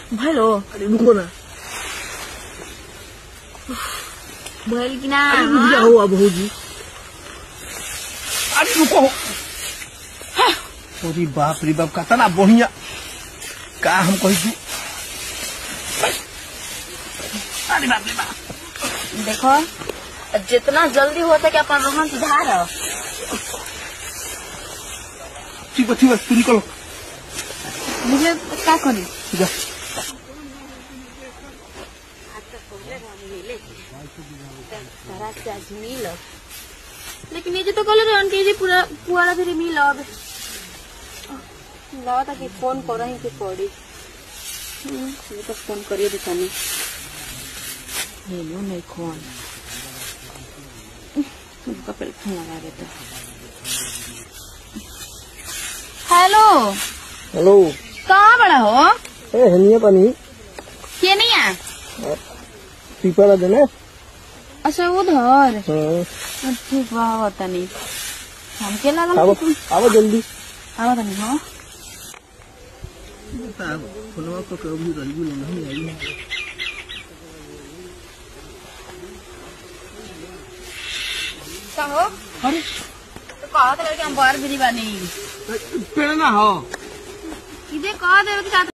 भलो अरे रुको ना भल की ना रुक जाओ अब होगी। अरे रुको अरे बाप रे बाप कितना बढ़िया का हम कही तू। अरे बाप रे बाप देखो जितना जल्दी हो सके अपन रोहन सुधार। ठीक है तू निकलो। मुझे क्या करी मिल लेकिन ये तो कल रहे पूरा पुआरा फिर मिल लगा कि फोन कर रही कि पड़ी ये तो फोन करिए दुकानी हेलो नहीं फोन उनका पहले फोन लगा देता। हेलो हेलो कहाँ बड़ा हो ए हनिया पानी ये नहीं है पीपा देना। अच्छा उधर ठीक वाह होता नहीं हमके लगा आओ जल्दी आवा नहीं हो फोनवा को कभी रही नहीं आई है। कहो अरे तो कहा था कि हम बाहर भी नहीं बनी पेड़ ना हो इधर कहा दे